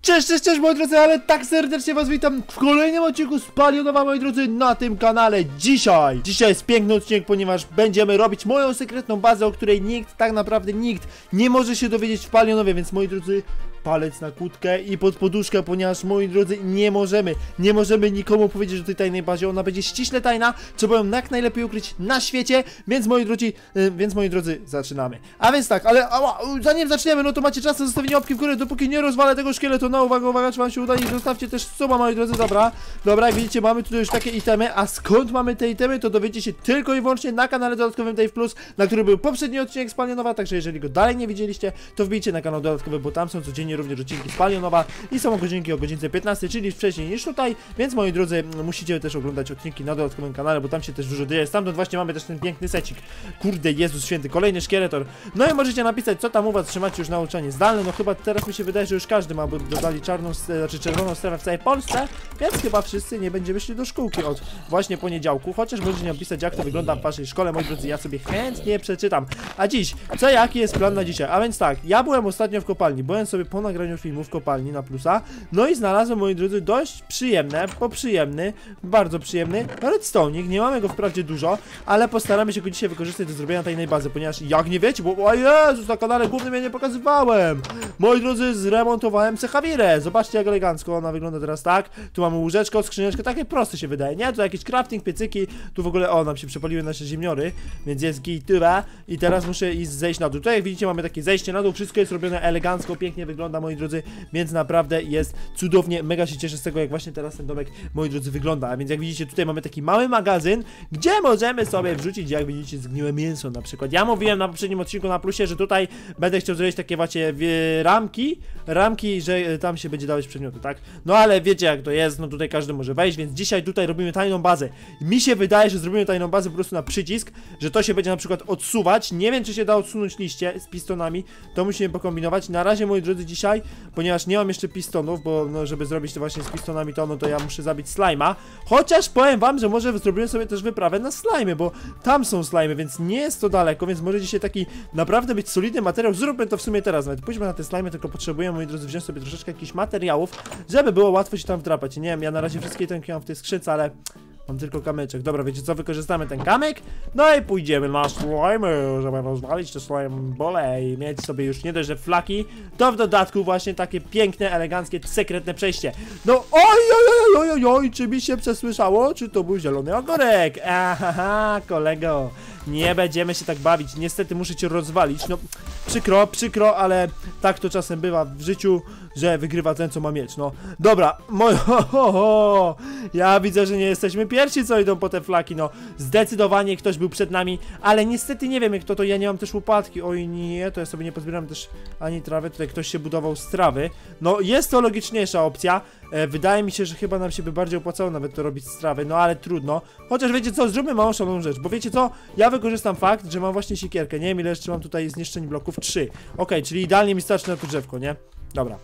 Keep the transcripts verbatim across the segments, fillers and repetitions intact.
Cześć, cześć, cześć moi drodzy, ale tak serdecznie was witam w kolejnym odcinku z Palionowa, moi drodzy, na tym kanale. Dzisiaj, dzisiaj jest piękny odcinek, ponieważ będziemy robić moją sekretną bazę, o której nikt, tak naprawdę nikt nie może się dowiedzieć w Palionowie, więc moi drodzy, palec na kłódkę i pod poduszkę, ponieważ moi drodzy, nie możemy, nie możemy nikomu powiedzieć o tej tajnej bazie, ona będzie ściśle tajna, trzeba ją jak najlepiej ukryć na świecie, więc moi drodzy, yy, więc moi drodzy, zaczynamy. A więc tak, ale ała, zanim zaczniemy, no to macie czas na zostawienie łapki w górę, dopóki nie rozwalę tego szkieletu. No uwaga, uwaga, czy wam się uda, i zostawcie też suba, moi drodzy, dobra. Dobra, jak widzicie, mamy tutaj już takie itemy, a skąd mamy te itemy, to dowiecie się tylko i wyłącznie na kanale dodatkowym Dave Plus, na którym był poprzedni odcinek z Palionowa, także jeżeli go dalej nie widzieliście, to wbijcie na kanał dodatkowy, bo tam są codziennie również odcinki z Palionowa i są godzinki o godzince piętnastej, czyli wcześniej niż tutaj, więc moi drodzy, musicie też oglądać odcinki na dodatkowym kanale, bo tam się też dużo dzieje. Stamtąd właśnie mamy też ten piękny secik. Kurde, Jezus Święty, kolejny szkieletor. No i możecie napisać, co tam u was, trzymacie już nauczanie zdalne, no chyba teraz mi się wydaje, że już każdy ma, bo dodali czarną, znaczy czerwoną strefę w całej Polsce, więc chyba wszyscy nie będziemy szli do szkółki od właśnie poniedziałku, chociaż możecie napisać, jak to wygląda w waszej szkole, moi drodzy, ja sobie chętnie przeczytam. A dziś, co, jaki jest plan na dzisiaj? A więc tak, ja byłem ostatnio w kopalni, byłem sobie po nagraniu filmu w kopalni na plusa, no i znalazłem, moi drodzy, dość przyjemne, poprzyjemny, bardzo przyjemny redstone'ik, nie mamy go wprawdzie dużo, ale postaramy się go dzisiaj wykorzystać do zrobienia tajnej bazy, ponieważ jak nie wiecie, bo o Jezus, na kanale głównym ja nie pokazywałem, moi drodzy, zremontowałem Sechawirę, zobaczcie jak elegancko ona wygląda teraz, tak, tu mamy łóżeczko, skrzyneczkę, takie proste się wydaje, nie, tu jakiś crafting, piecyki, tu w ogóle, o, nam się przepaliły nasze ziemniory, więc jest gitura i teraz muszę iść zejść na dół, tutaj jak widzicie mamy takie zejście na dół, wszystko jest robione elegancko, pięknie wygląda, moi drodzy, więc naprawdę jest cudownie, mega się cieszę z tego, jak właśnie teraz ten domek, moi drodzy, wygląda. A więc jak widzicie, tutaj mamy taki mały magazyn, gdzie możemy sobie wrzucić, jak widzicie, zgniłe mięso na przykład. Ja mówiłem na poprzednim odcinku na plusie, że tutaj będę chciał zrobić takie właśnie ramki, ramki, że tam się będzie dawać przedmioty, tak? No ale wiecie jak to jest, no tutaj każdy może wejść, więc dzisiaj tutaj robimy tajną bazę. Mi się wydaje, że zrobimy tajną bazę po prostu na przycisk, że to się będzie na przykład odsuwać. Nie wiem, czy się da odsunąć liście z pistonami, to musimy pokombinować. Na razie, moi drodzy, dzisiaj, ponieważ nie mam jeszcze pistonów, bo no, żeby zrobić to właśnie z pistonami, to no to ja muszę zabić slajma. Chociaż powiem wam, że może zrobimy sobie też wyprawę na slajmy, bo tam są slajmy, więc nie jest to daleko, więc może dzisiaj taki naprawdę być solidny materiał. Zróbmy to w sumie teraz nawet. Pójdźmy na te slajmy, tylko potrzebujemy, moi drodzy, wziąć sobie troszeczkę jakichś materiałów, żeby było łatwo się tam wdrapać. Nie wiem, ja na razie wszystkie tenki mam w tej skrzynce, ale mam tylko kamyczek. Dobra, wiecie co, wykorzystamy ten kamyk, no i pójdziemy na slajmy, żeby rozwalić te slime bole i mieć sobie już nie dość, że flaki, to w dodatku właśnie takie piękne, eleganckie, sekretne przejście. No oj, oj, oj, oj, oj, czy mi się przesłyszało? Czy to był zielony ogórek? Aha, kolego, nie będziemy się tak bawić, niestety muszę cię rozwalić, no przykro, przykro, ale tak to czasem bywa w życiu, że wygrywa ten, co ma mieć, no. Dobra, moi, ho, ho, ho. Ja widzę, że nie jesteśmy pierwsi, co idą po te flaki, no. Zdecydowanie ktoś był przed nami, ale niestety nie wiem, kto to, ja nie mam też łopatki, oj nie, to ja sobie nie pozbieram też ani trawy, tutaj ktoś się budował z trawy. No, jest to logiczniejsza opcja, e, wydaje mi się, że chyba nam się by bardziej opłacało nawet to robić z trawy, no ale trudno. Chociaż wiecie co, zróbmy małą szaloną rzecz, bo wiecie co, ja wykorzystam fakt, że mam właśnie siekierkę, nie wiem ile jeszcze mam tutaj zniszczeń bloków, trzy. Okej, czyli idealnie mi starczy na to drzewko, nie? Dobra.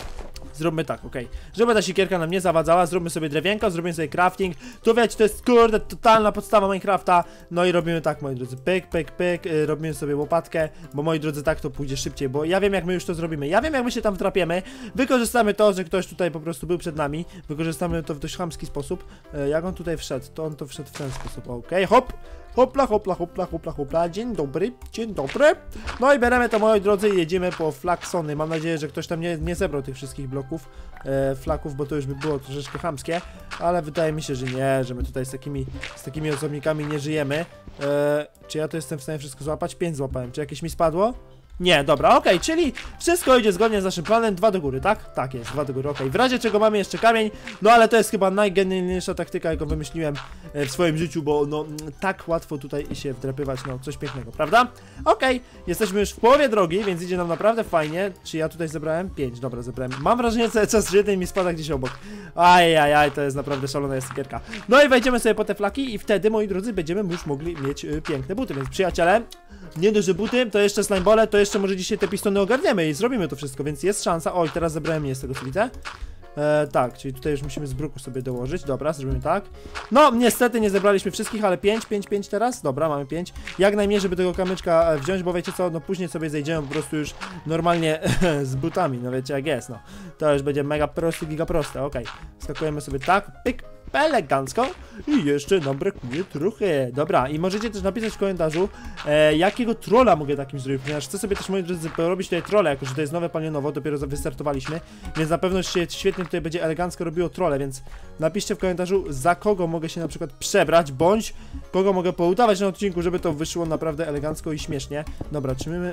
Zróbmy tak, okej. Okay. Żeby ta siekierka nam nie zawadzała, zróbmy sobie drewienko, zrobimy sobie crafting. Tu wiecie, to jest kurde totalna podstawa Minecrafta. No i robimy tak, moi drodzy, pyk, pyk, pyk, yy, robimy sobie łopatkę, bo moi drodzy, tak to pójdzie szybciej, bo ja wiem jak my już to zrobimy, ja wiem jak my się tam wtrapiemy. Wykorzystamy to, że ktoś tutaj po prostu był przed nami, wykorzystamy to w dość chamski sposób. Yy, jak on tutaj wszedł, to on to wszedł w ten sposób, okej, okay. Hop! Hopla, hopla, hopla, hopla, hopla, dzień dobry, dzień dobry. No i bierzemy to, moi drodzy, i jedziemy po flaksony. Mam nadzieję, że ktoś tam nie, nie zebrał tych wszystkich bloków, e, flaków, bo to już by było troszeczkę chamskie, ale wydaje mi się, że nie, że my tutaj z takimi, z takimi osobnikami nie żyjemy. E, czy ja to jestem w stanie wszystko złapać? Pięć złapałem, czy jakieś mi spadło? Nie, dobra, okej, okay, czyli wszystko idzie zgodnie z naszym planem, dwa do góry, tak? Tak jest, dwa do góry, okej, okay. W razie czego mamy jeszcze kamień, no ale to jest chyba najgenialniejsza taktyka, jaką wymyśliłem w swoim życiu, bo no tak łatwo tutaj się wdrapywać, no coś pięknego, prawda? Okej, okay, jesteśmy już w połowie drogi, więc idzie nam naprawdę fajnie. Czy ja tutaj zebrałem? Pięć, dobra, zebrałem. Mam wrażenie cały czas, że jeden mi spada gdzieś obok. Ajajaj, to jest naprawdę szalona jest siekierka. No i wejdziemy sobie po te flaki i wtedy, moi drodzy, będziemy już mogli mieć y, piękne buty, więc przyjaciele, nie dość, że buty, to jeszcze slimebole, to jeszcze może dzisiaj te pistony ogarniemy i zrobimy to wszystko, więc jest szansa. Oj, teraz zebrałem nie z tego, co widzę. E, tak, czyli tutaj już musimy z bruku sobie dołożyć. Dobra, zrobimy tak. No, niestety nie zebraliśmy wszystkich, ale pięć, pięć, pięć teraz. Dobra, mamy pięć. Jak najmniej, żeby tego kamyczka wziąć, bo wiecie co, no później sobie zejdziemy po prostu już normalnie z butami, no wiecie jak jest, no. To już będzie mega prosty, giga proste, okej. Okay. Skakujemy sobie tak, pyk, elegancko i jeszcze nam brakuje trochę. Dobra, i możecie też napisać w komentarzu, e, jakiego trolla mogę takim zrobić, ponieważ chcę sobie też, moi drodzy, porobić tutaj trolle, jako że to jest nowe palionowo, dopiero wystartowaliśmy, więc na pewno się świetnie tutaj będzie elegancko robiło trolle, więc napiszcie w komentarzu, za kogo mogę się na przykład przebrać, bądź kogo mogę poudawać na odcinku, żeby to wyszło naprawdę elegancko i śmiesznie. Dobra, czy my...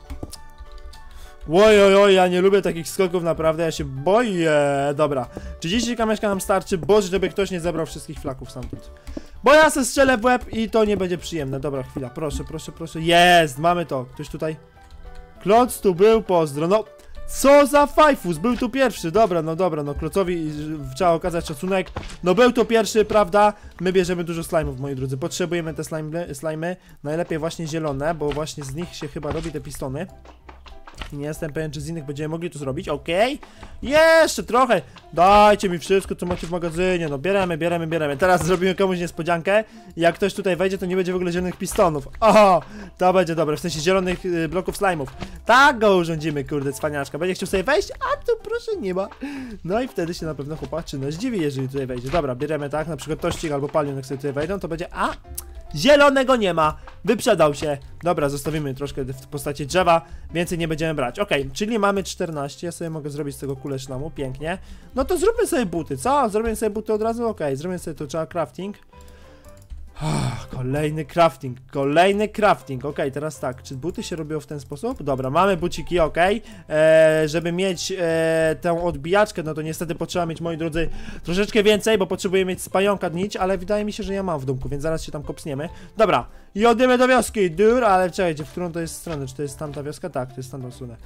Oj, oj, oj, ja nie lubię takich skoków, naprawdę, ja się boję. Dobra, trzydzieści kamyczka nam starczy, boże, żeby ktoś nie zebrał wszystkich flaków stamtąd. Bo ja se strzelę w łeb i to nie będzie przyjemne. Dobra, chwila, proszę, proszę, proszę. Jest, mamy to. Ktoś tutaj... Kloc tu był, pozdro, no... Co za fajfus, był tu pierwszy, dobra, no dobra, no Klocowi trzeba okazać szacunek. No był to pierwszy, prawda? My bierzemy dużo slime'ów, moi drodzy, potrzebujemy te slimy, slimy, najlepiej właśnie zielone, bo właśnie z nich się chyba robi te pistony. Nie jestem pewien, czy z innych będziemy mogli to zrobić, okej. Okay. Jeszcze trochę. Dajcie mi wszystko, co macie w magazynie. No bieremy, bieremy, bieremy. Teraz zrobimy komuś niespodziankę. Jak ktoś tutaj wejdzie, to nie będzie w ogóle zielonych pistonów. O, to będzie dobre, w sensie zielonych y, bloków slime'ów. Tak go urządzimy, kurde, cwaniaczka. Będzie chciał sobie wejść, a tu proszę nie ma. No i wtedy się na pewno chłopaczyna zdziwi, jeżeli tutaj wejdzie. Dobra, bieremy tak, na przykład tościk albo palion, jak sobie tutaj wejdą, to będzie, a... Zielonego nie ma, wyprzedał się. Dobra, zostawimy troszkę w postaci drzewa, więcej nie będziemy brać. Okej, okay, czyli mamy czternaście, ja sobie mogę zrobić z tego kulę szlamu, pięknie. No to zróbmy sobie buty, co? Zrobimy sobie buty od razu? Okej, okay, zrobimy sobie to, trzeba crafting. Oh, kolejny crafting, kolejny crafting, okej, okay, teraz tak, czy buty się robią w ten sposób? Dobra, mamy buciki, okej, okay. eee, żeby mieć e, tę odbijaczkę, no to niestety potrzeba mieć, moi drodzy, troszeczkę więcej, bo potrzebuję mieć z pająka nić, ale wydaje mi się, że ja mam w domku, więc zaraz się tam kopsniemy. Dobra, i odjemy do wioski, dur, ale czekajcie, w którą to jest stronę, czy to jest tamta wioska? Tak, to jest tamtą stronę.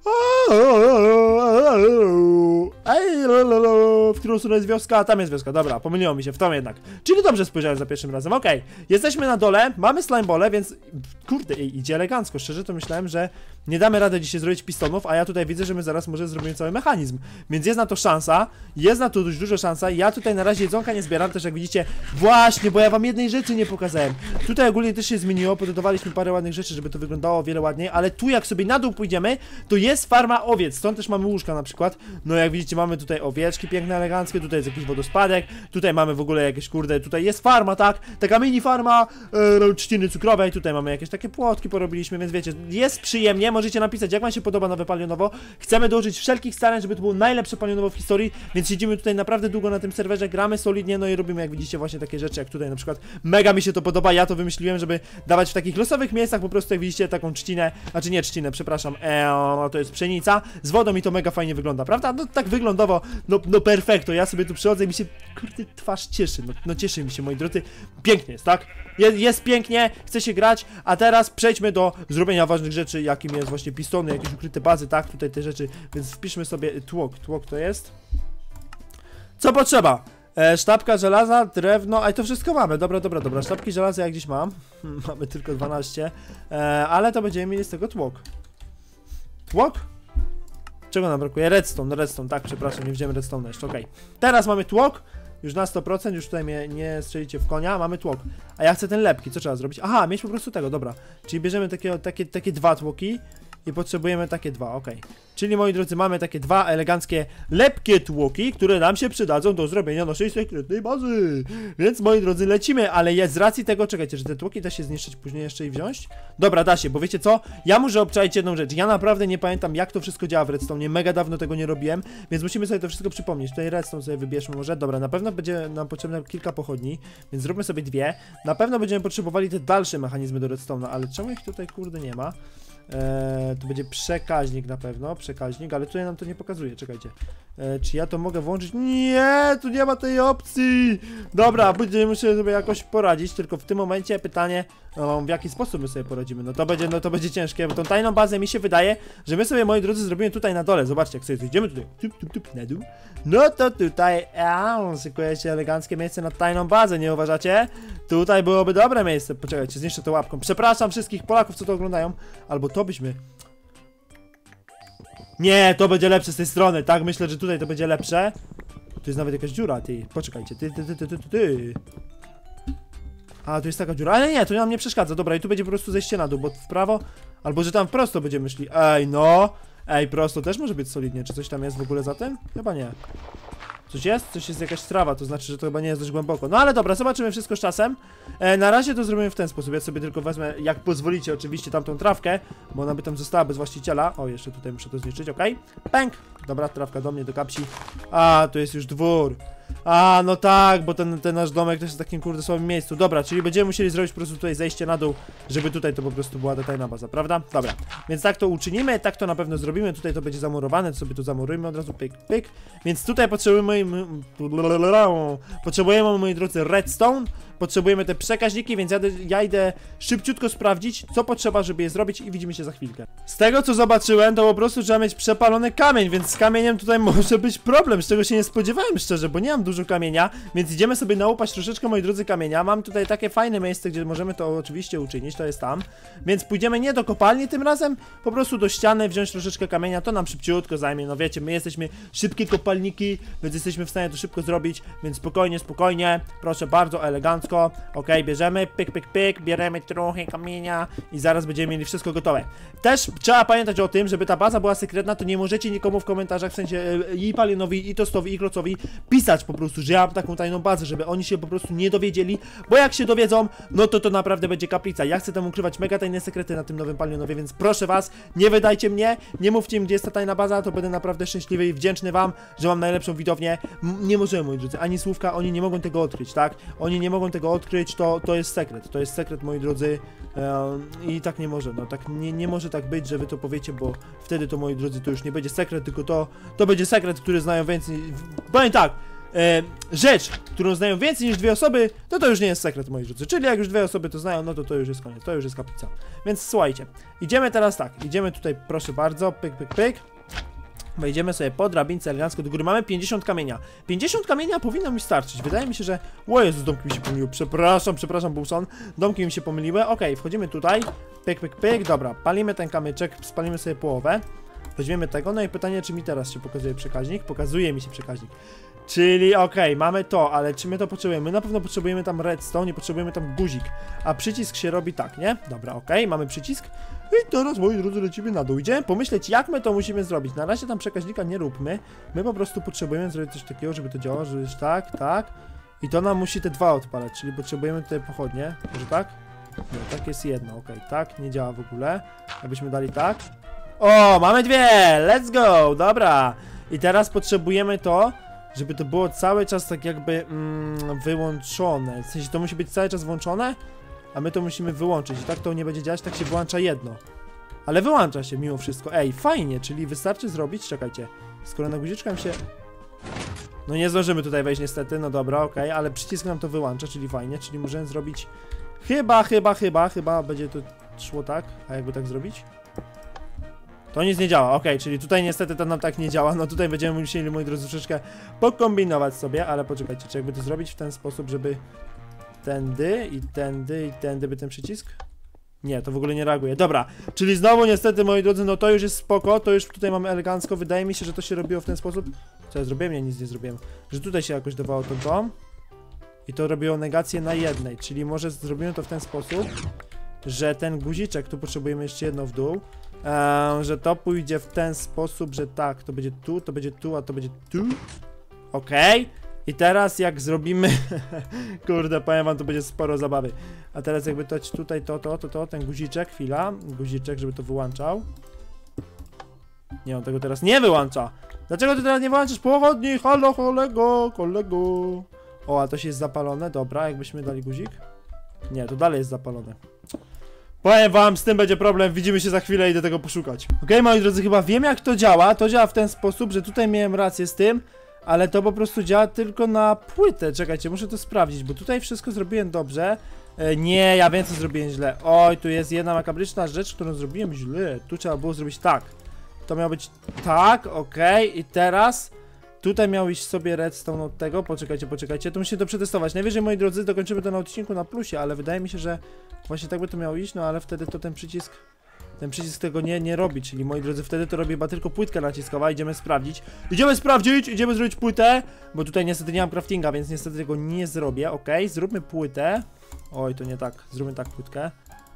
W którą stronę jest wioska? A tam jest wioska, dobra, pomyliło mi się, w tą jednak. Czyli dobrze spojrzałem za pierwszym razem, okej. Okay. Jesteśmy na dole, mamy slimebole, więc kurde, idzie elegancko. Szczerze to myślałem, że nie damy rady dzisiaj zrobić pistonów, a ja tutaj widzę, że my zaraz może zrobimy cały mechanizm. Więc jest na to szansa, jest na to dość duża szansa. Ja tutaj na razie jedzonka nie zbieram, też jak widzicie. Właśnie, bo ja wam jednej rzeczy nie pokazałem. Tutaj ogólnie też się zmieniło, pododawaliśmy parę ładnych rzeczy, żeby to wyglądało o wiele ładniej, ale tu jak sobie na dół pójdziemy, to jest farma owiec, stąd też mamy łóżka na przykład. No jak widzicie, mamy tutaj owieczki piękne, eleganckie, tutaj jest jakiś wodospadek, tutaj mamy w ogóle jakieś, kurde, tutaj jest farma, tak? Taka mini farma e, trzciny cukrowej, tutaj mamy jakieś takie płotki porobiliśmy, więc wiecie, jest przyjemnie, możecie napisać, jak wam się podoba nowe palionowo. Chcemy dołożyć wszelkich starań, żeby to było najlepsze palionowo w historii, więc siedzimy tutaj naprawdę długo na tym serwerze, gramy solidnie, no i robimy, jak widzicie, właśnie takie rzeczy, jak tutaj na przykład. Mega mi się to podoba, ja to wymyśliłem, żeby dawać w takich losowych miejscach po prostu, jak widzicie, taką trzcinę, znaczy nie trzcinę, przepraszam, eee, to jest pszenica, z wodą i to mega fajnie wygląda, prawda? No tak wyglądowo, no, no perfekto, ja sobie tu przychodzę i mi się, kurde, twarz cieszy, no, no cieszy mi się, moi drodzy, pięknie jest, tak? Jest, jest pięknie, chce się grać, a teraz przejdźmy do zrobienia ważnych rzeczy, jakim jest właśnie pistony, jakieś ukryte bazy, tak? Tutaj te rzeczy, więc wpiszmy sobie tłok, tłok to jest... Co potrzeba? E, sztabka żelaza, drewno, a i to wszystko mamy, dobra, dobra, dobra, sztabki żelaza ja gdzieś mam, mamy tylko dwanaście, e, ale to będziemy mieli z tego tłok. Tłok? Czego nam brakuje? Redstone, redstone, tak, przepraszam, nie wziąłem redstone jeszcze, okej. Okay. Teraz mamy tłok, już na sto procent, już tutaj mnie nie strzelicie w konia, mamy tłok. A ja chcę ten lepki, co trzeba zrobić? Aha, mieć po prostu tego, dobra. Czyli bierzemy takie, takie, takie dwa tłoki i potrzebujemy takie dwa, okej. Okay. Czyli, moi drodzy, mamy takie dwa eleganckie, lepkie tłoki, które nam się przydadzą do zrobienia naszej sekretnej bazy. Więc, moi drodzy, lecimy, ale jest z racji tego, czekajcie, że te tłoki da się zniszczyć później jeszcze i wziąć? Dobra, da się, bo wiecie co? Ja muszę obczaić jedną rzecz. Ja naprawdę nie pamiętam, jak to wszystko działa w redstone. Mega dawno tego nie robiłem, więc musimy sobie to wszystko przypomnieć. Tutaj redstone sobie wybierzmy może. Dobra, na pewno będzie nam potrzebne kilka pochodni, więc zróbmy sobie dwie. Na pewno będziemy potrzebowali te dalsze mechanizmy do redstone'a, ale czemu ich tutaj, kurde, nie ma? Eee, to będzie przekaźnik na pewno, przekaźnik, ale tutaj nam to nie pokazuje, czekajcie. Eee, czy ja to mogę włączyć? Nie, tu nie ma tej opcji! Dobra, będziemy sobie jakoś poradzić, tylko w tym momencie pytanie, no, w jaki sposób my sobie poradzimy? No to będzie, no to będzie ciężkie, bo tą tajną bazę mi się wydaje, że my sobie, moi drodzy, zrobimy tutaj na dole. Zobaczcie, jak sobie idziemy tutaj, tup, tup, tup, na dół. No to tutaj, a, szykuje się eleganckie miejsce na tajną bazę, nie uważacie? Tutaj byłoby dobre miejsce, poczekajcie, zniszczę to łapką. Przepraszam wszystkich Polaków, co to oglądają, albo to byśmy... Nie, to będzie lepsze z tej strony, tak? Myślę, że tutaj to będzie lepsze. Tu jest nawet jakaś dziura, ty. Poczekajcie, ty, ty, ty, ty, ty, ty, ty. A, tu jest taka dziura, ale nie, to nam nie przeszkadza. Dobra, i tu będzie po prostu zejście na dół, bo w prawo, albo że tam prosto będziemy szli. Ej, no. Ej, prosto też może być solidnie. Czy coś tam jest w ogóle za tym? Chyba nie. Coś jest? Coś jest jakaś trawa, to znaczy, że to chyba nie jest dość głęboko. No ale dobra, zobaczymy wszystko z czasem. E, na razie to zrobimy w ten sposób. Ja sobie tylko wezmę, jak pozwolicie oczywiście, tamtą trawkę, bo ona by tam została bez właściciela. O, jeszcze tutaj muszę to zniszczyć, okej. Okay. Pęk! Dobra, trawka do mnie, do kapsi. A, tu jest już dwór. A, no tak, bo ten, ten nasz domek to jest w takim kurde słabym miejscu. Dobra, czyli będziemy musieli zrobić po prostu tutaj zejście na dół, żeby tutaj to po prostu była tajna baza, prawda? Dobra, więc tak to uczynimy, tak to na pewno zrobimy. Tutaj to będzie zamurowane, to sobie tu zamurujmy od razu, pyk, pyk. Więc tutaj potrzebujemy, potrzebujemy, moi drodzy, redstone. Potrzebujemy te przekaźniki, więc ja, ja idę szybciutko sprawdzić, co potrzeba, żeby je zrobić i widzimy się za chwilkę. Z tego, co zobaczyłem, to po prostu trzeba mieć przepalony kamień, więc z kamieniem tutaj może być problem, z czego się nie spodziewałem szczerze, bo nie mam dużo kamienia, więc idziemy sobie nałupać troszeczkę, moi drodzy, kamienia. Mam tutaj takie fajne miejsce, gdzie możemy to oczywiście uczynić, to jest tam. Więc pójdziemy nie do kopalni tym razem, po prostu do ściany, wziąć troszeczkę kamienia, to nam szybciutko zajmie, no wiecie, my jesteśmy szybkie kopalniki, więc jesteśmy w stanie to szybko zrobić, więc spokojnie, spokojnie, proszę bardzo, elegancko. Ok, bierzemy, pyk, pyk, pyk, bierzemy trochę kamienia i zaraz będziemy mieli wszystko gotowe. Też trzeba pamiętać o tym, żeby ta baza była sekretna, to nie możecie nikomu w komentarzach, w sensie e, i Palionowi, i Tostowi, i Klocowi pisać po prostu, że ja mam taką tajną bazę, żeby oni się po prostu nie dowiedzieli, bo jak się dowiedzą, no to to naprawdę będzie kaplica. Ja chcę tam ukrywać mega tajne sekrety na tym nowym Palionowie, więc proszę was, nie wydajcie mnie, nie mówcie im, gdzie jest ta tajna baza, to będę naprawdę szczęśliwy i wdzięczny wam, że mam najlepszą widownię. M nie możemy, moi drodzy, ani słówka, oni nie mogą tego odkryć, tak? Oni nie mogą tego odkryć, to, to jest sekret, to jest sekret, moi drodzy, eee, i tak nie może, no tak nie, nie może tak być, że wy to powiecie, bo wtedy to, moi drodzy, to już nie będzie sekret, tylko to, to będzie sekret, który znają więcej, powiem tak, e, rzecz, którą znają więcej niż dwie osoby, to to już nie jest sekret, moi drodzy, czyli jak już dwie osoby to znają, no to to już jest koniec, to już jest kaplica. Więc słuchajcie, idziemy teraz tak, idziemy tutaj, proszę bardzo, pyk, pyk, pyk. Wejdziemy sobie po drabince elegancko do góry. Mamy pięćdziesiąt kamienia. pięćdziesiąt kamienia powinno mi starczyć. Wydaje mi się, że... O Jezus, domki mi się pomyliły. Przepraszam, przepraszam, Bulson. Domki mi się pomyliły. Okej, okay, wchodzimy tutaj. Pyk, pyk, pyk. Dobra, palimy ten kamyczek. Spalimy sobie połowę. Weźmiemy tego. No i pytanie, czy mi teraz się pokazuje przekaźnik? Pokazuje mi się przekaźnik. Czyli okej, okay, mamy to, ale czy my to potrzebujemy? My na pewno potrzebujemy tam redstone, nie potrzebujemy tam guzik. A przycisk się robi tak, nie? Dobra, okej, okay, mamy przycisk. I teraz, moi drodzy, lecimy na dół. Idziemy pomyśleć, jak my to musimy zrobić. Na razie tam przekaźnika nie róbmy. My po prostu potrzebujemy zrobić coś takiego, żeby to działało, że już tak, tak. I to nam musi te dwa odpalać, czyli potrzebujemy tutaj pochodnie. Może tak? Nie, tak jest jedno, okej, okay, tak, nie działa w ogóle. Jakbyśmy dali tak. O, mamy dwie! Let's go! Dobra. I teraz potrzebujemy to, żeby to było cały czas tak jakby mm, wyłączone. W sensie to musi być cały czas włączone, a my to musimy wyłączyć. I tak to nie będzie działać, tak się włącza jedno. Ale wyłącza się mimo wszystko. Ej, fajnie, czyli wystarczy zrobić, czekajcie, skoro na guziczkach się... No nie zdążymy tutaj wejść niestety, no dobra, okej, okay, ale przycisk nam to wyłącza, czyli fajnie, czyli możemy zrobić... Chyba, chyba, chyba, chyba będzie to szło tak, a jakby tak zrobić? To nic nie działa, okej, okay, czyli tutaj niestety to nam tak nie działa, no tutaj będziemy musieli, moi drodzy, troszeczkę pokombinować sobie, ale poczekajcie, czy jakby to zrobić w ten sposób, żeby tędy i tędy i tędy by ten przycisk? Nie, to w ogóle nie reaguje, dobra, czyli znowu niestety, moi drodzy, no to już jest spoko, to już tutaj mamy elegancko, wydaje mi się, że to się robiło w ten sposób, co ja zrobiłem? Ja nic nie zrobiłem, że tutaj się jakoś dawało to to i to robiło negację na jednej, czyli może zrobimy to w ten sposób, że ten guziczek, tu potrzebujemy jeszcze jedno w dół, Eee, że to pójdzie w ten sposób, że tak, to będzie tu, to będzie tu, a to będzie tu. Okej. Okay. I teraz jak zrobimy... Kurde, powiem wam, to będzie sporo zabawy. A teraz jakby to tutaj, to, to, to, to, ten guziczek, chwila. Guziczek, żeby to wyłączał. Nie, on tego teraz nie wyłącza. Dlaczego ty teraz nie wyłączasz pochodni? Halo, kolego, kolego. O, a to się jest zapalone, dobra, jakbyśmy dali guzik. Nie, to dalej jest zapalone. Powiem wam, z tym będzie problem, widzimy się za chwilę, idę tego poszukać. Okej, okay, moi drodzy, chyba wiem jak to działa. To działa w ten sposób, że tutaj miałem rację z tym, ale to po prostu działa tylko na płytę. Czekajcie, muszę to sprawdzić, bo tutaj wszystko zrobiłem dobrze. E, nie, ja wiem co zrobiłem źle. Oj, tu jest jedna makabryczna rzecz, którą zrobiłem źle. Tu trzeba było zrobić tak. To miało być tak, okej, okay. I teraz... Tutaj miał iść sobie redstone od tego, poczekajcie, poczekajcie, to musimy to przetestować. Najwyżej, moi drodzy, dokończymy to na odcinku na plusie, ale wydaje mi się, że właśnie tak by to miało iść, no ale wtedy to ten przycisk ten przycisk tego nie, nie robi, czyli moi drodzy, wtedy to robi chyba tylko płytkę naciskowa, idziemy sprawdzić. Idziemy sprawdzić, idziemy zrobić płytę, bo tutaj niestety nie mam craftinga, więc niestety tego nie zrobię, okej, zróbmy płytę. Oj, to nie tak, zróbmy tak płytkę.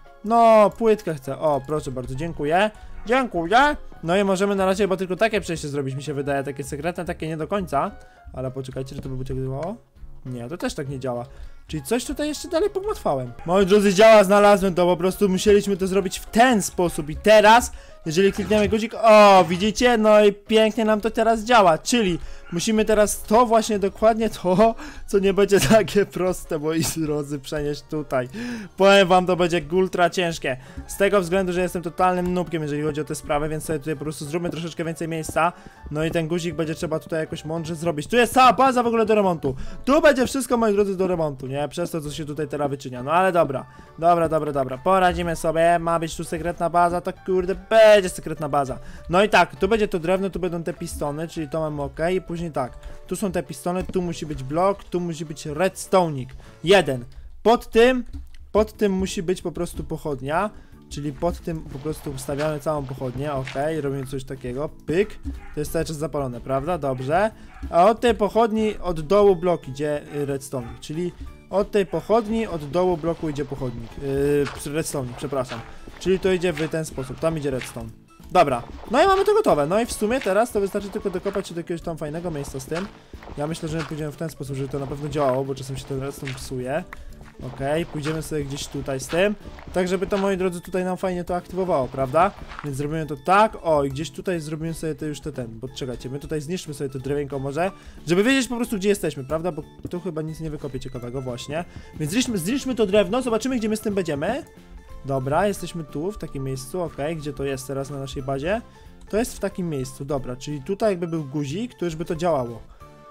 No, płytkę chcę, o, proszę bardzo, dziękuję. Dziękuję. No i możemy na razie chyba tylko takie przejście zrobić, mi się wydaje, takie sekretne, takie nie do końca. Ale poczekajcie, że to by działało? Nie, to też tak nie działa. Czyli coś tutaj jeszcze dalej pogmatwałem. Moi drodzy, działa, znalazłem to, po prostu musieliśmy to zrobić w ten sposób i teraz, jeżeli klikniemy guzik, o, widzicie? No i pięknie nam to teraz działa, czyli musimy teraz to właśnie dokładnie to, co nie będzie takie proste, moi drodzy, przenieść tutaj. Powiem wam, to będzie ultra ciężkie. Z tego względu, że jestem totalnym noobkiem, jeżeli chodzi o te sprawy, więc sobie tutaj po prostu zróbmy troszeczkę więcej miejsca. No i ten guzik będzie trzeba tutaj jakoś mądrze zrobić. Tu jest cała baza w ogóle do remontu. Tu będzie wszystko, moi drodzy, do remontu, nie? Przez to, co się tutaj teraz wyczynia. No ale dobra, dobra, dobra, dobra. Poradzimy sobie, ma być tu sekretna baza, to kurde, będzie sekretna baza. No i tak, tu będzie to drewno, tu będą te pistony, czyli to mamy ok. I później tak, tu są te pistony, tu musi być blok, tu musi być redstone'ik. Jeden. Pod tym, pod tym musi być po prostu pochodnia. Czyli pod tym po prostu ustawiamy całą pochodnię, ok, robimy coś takiego, pyk, to jest cały czas zapalone, prawda, dobrze. A od tej pochodni od dołu blok idzie redstone, czyli od tej pochodni od dołu bloku idzie pochodnik, yy, redstone, przepraszam. Czyli to idzie w ten sposób, tam idzie redstone. Dobra, no i mamy to gotowe, no i w sumie teraz to wystarczy tylko dokopać się do jakiegoś tam fajnego miejsca z tym. Ja myślę, że pójdziemy w ten sposób, żeby to na pewno działało, bo czasem się ten redstone psuje. Okej, okay, pójdziemy sobie gdzieś tutaj z tym, tak żeby to, moi drodzy, tutaj nam fajnie to aktywowało, prawda? Więc zrobimy to tak, o i gdzieś tutaj zrobimy sobie to już te ten, bo czekajcie, my tutaj zniszczmy sobie to drewienko może, żeby wiedzieć po prostu, gdzie jesteśmy, prawda? Bo tu chyba nic nie wykopię ciekawego właśnie. Więc zniszczmy, zniszczmy to drewno, zobaczymy, gdzie my z tym będziemy. Dobra, jesteśmy tu, w takim miejscu, okej, okay, gdzie to jest teraz na naszej bazie? To jest w takim miejscu, dobra, czyli tutaj jakby był guzik, to już by to działało.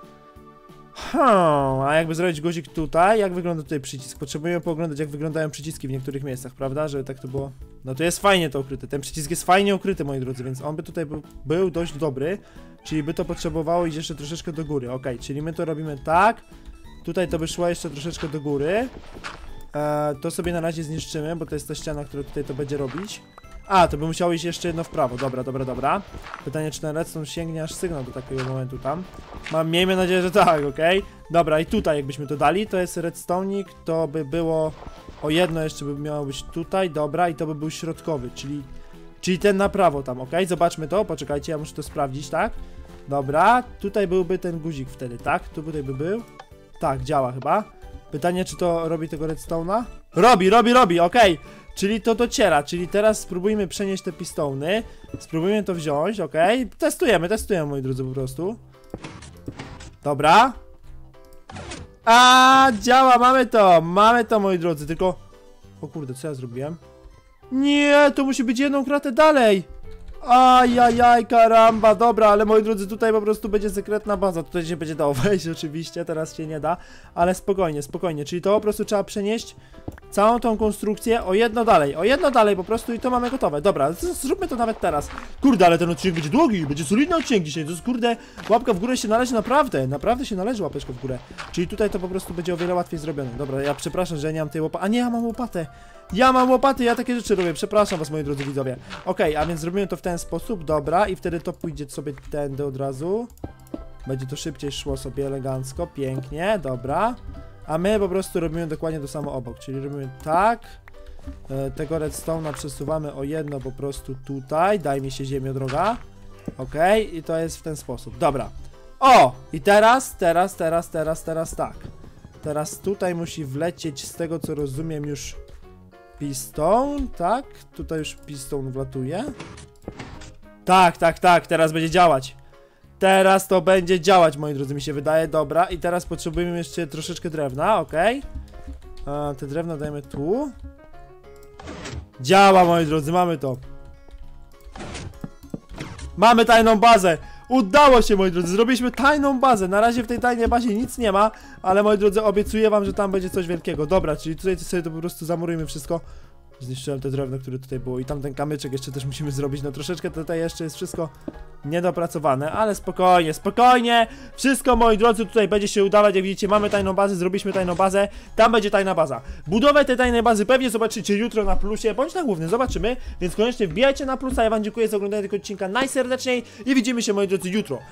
Hmm, a jakby zrobić guzik tutaj, jak wygląda tutaj przycisk? Potrzebujemy pooglądać, jak wyglądają przyciski w niektórych miejscach, prawda? Żeby tak to było. No to jest fajnie to ukryte, ten przycisk jest fajnie ukryty, moi drodzy, więc on by tutaj był, był dość dobry. Czyli by to potrzebowało iść jeszcze troszeczkę do góry, ok, czyli my to robimy tak. Tutaj to by szło jeszcze troszeczkę do góry. e, To sobie na razie zniszczymy, bo to jest ta ściana, która tutaj to będzie robić. A, to by musiało iść jeszcze jedno w prawo, dobra, dobra, dobra. Pytanie, czy ten redstone sięgnie aż sygnał do takiego momentu tam. Mam, miejmy nadzieję, że tak, okej. Okay? Dobra, i tutaj jakbyśmy to dali, to jest redstone'ik, to by było... O jedno jeszcze by miało być tutaj, dobra, i to by był środkowy, czyli... Czyli ten na prawo tam, okej? Okay? Zobaczmy to, poczekajcie, ja muszę to sprawdzić, tak? Dobra, tutaj byłby ten guzik wtedy, tak? Tu tutaj by był. Tak, działa chyba. Pytanie, czy to robi tego redstone'a? Robi, robi, robi, okej. Okay. Czyli to dociera, czyli teraz spróbujmy przenieść te pistony. Spróbujmy to wziąć, okej. Okay. Testujemy, testujemy, moi drodzy, po prostu. Dobra. A, działa, mamy to, mamy to, moi drodzy, tylko... O kurde, co ja zrobiłem? Nie, to musi być jedną kratę dalej. Ajajaj, karamba, dobra, ale moi drodzy, tutaj po prostu będzie sekretna baza. Tutaj się będzie dało wejść oczywiście, teraz się nie da. Ale spokojnie, spokojnie, czyli to po prostu trzeba przenieść całą tą konstrukcję o jedno dalej, o jedno dalej po prostu i to mamy gotowe. Dobra, zróbmy to nawet teraz. Kurde, ale ten odcinek będzie długi, będzie solidny odcinek dzisiaj. To jest, kurde, łapka w górę się należy naprawdę, naprawdę się należy łapeczka w górę. Czyli tutaj to po prostu będzie o wiele łatwiej zrobione. Dobra, ja przepraszam, że ja nie mam tej łopaty. A nie, ja mam łopatę. Ja mam łopaty, ja takie rzeczy robię, przepraszam was, moi drodzy widzowie. Okej, okay, a więc zrobimy to w ten sposób, dobra, i wtedy to pójdzie sobie tędy od razu. Będzie to szybciej szło sobie elegancko, pięknie, dobra. A my po prostu robimy dokładnie to samo obok, czyli robimy tak. e, Tego redstone'a przesuwamy o jedno po prostu tutaj, daj mi się ziemię droga. Okej, okay, i to jest w ten sposób, dobra. O! I teraz, teraz, teraz, teraz, teraz tak. Teraz tutaj musi wlecieć, z tego co rozumiem, już piston, tak? Tutaj już piston wlatuje. Tak, tak, tak, teraz będzie działać. Teraz to będzie działać, moi drodzy, mi się wydaje, dobra. I teraz potrzebujemy jeszcze troszeczkę drewna, okej. Okay. Te drewno dajemy tu. Działa, moi drodzy, mamy to. Mamy tajną bazę. Udało się, moi drodzy, zrobiliśmy tajną bazę. Na razie w tej tajnej bazie nic nie ma, ale moi drodzy, obiecuję wam, że tam będzie coś wielkiego. Dobra, czyli tutaj sobie to po prostu zamurujmy wszystko. Zniszczyłem te drewno, które tutaj było i tamten kamyczek jeszcze też musimy zrobić. No troszeczkę tutaj jeszcze jest wszystko niedopracowane, ale spokojnie, spokojnie. Wszystko, moi drodzy, tutaj będzie się udawać. Jak widzicie, mamy tajną bazę, zrobiliśmy tajną bazę. Tam będzie tajna baza. Budowę tej tajnej bazy pewnie zobaczycie jutro na plusie, bądź na głównym, zobaczymy. Więc koniecznie wbijajcie na plusa. Ja wam dziękuję za oglądanie tego odcinka najserdeczniej i widzimy się, moi drodzy, jutro.